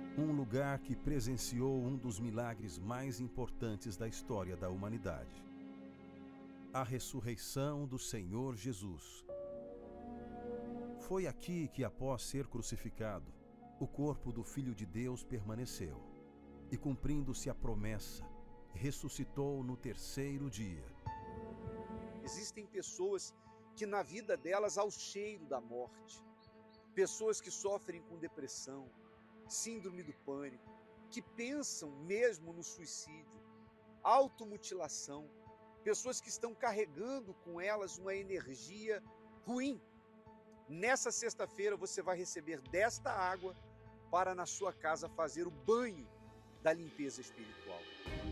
Um lugar que presenciou um dos milagres mais importantes da história da humanidade. A ressurreição do Senhor Jesus. Foi aqui que, após ser crucificado, o corpo do Filho de Deus permaneceu, e cumprindo-se a promessa, ressuscitou no terceiro dia. Existem pessoas que na vida delas há o cheiro da morte, pessoas que sofrem com depressão, síndrome do pânico, que pensam mesmo no suicídio, automutilação, pessoas que estão carregando com elas uma energia ruim. Nessa sexta-feira você vai receber desta água para na sua casa fazer o banho da limpeza espiritual.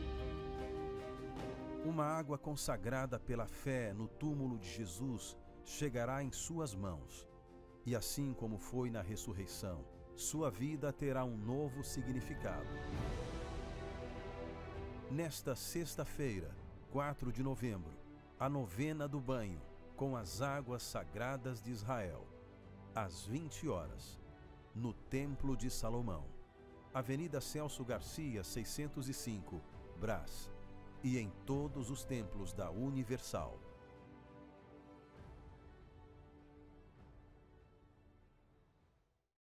Uma água consagrada pela fé no túmulo de Jesus chegará em suas mãos. E assim como foi na ressurreição, sua vida terá um novo significado. Nesta sexta-feira, 4 de novembro, a novena do banho com as águas sagradas de Israel, às 20 horas, no Templo de Salomão, Avenida Celso Garcia, 605, Brás, e em todos os templos da Universal.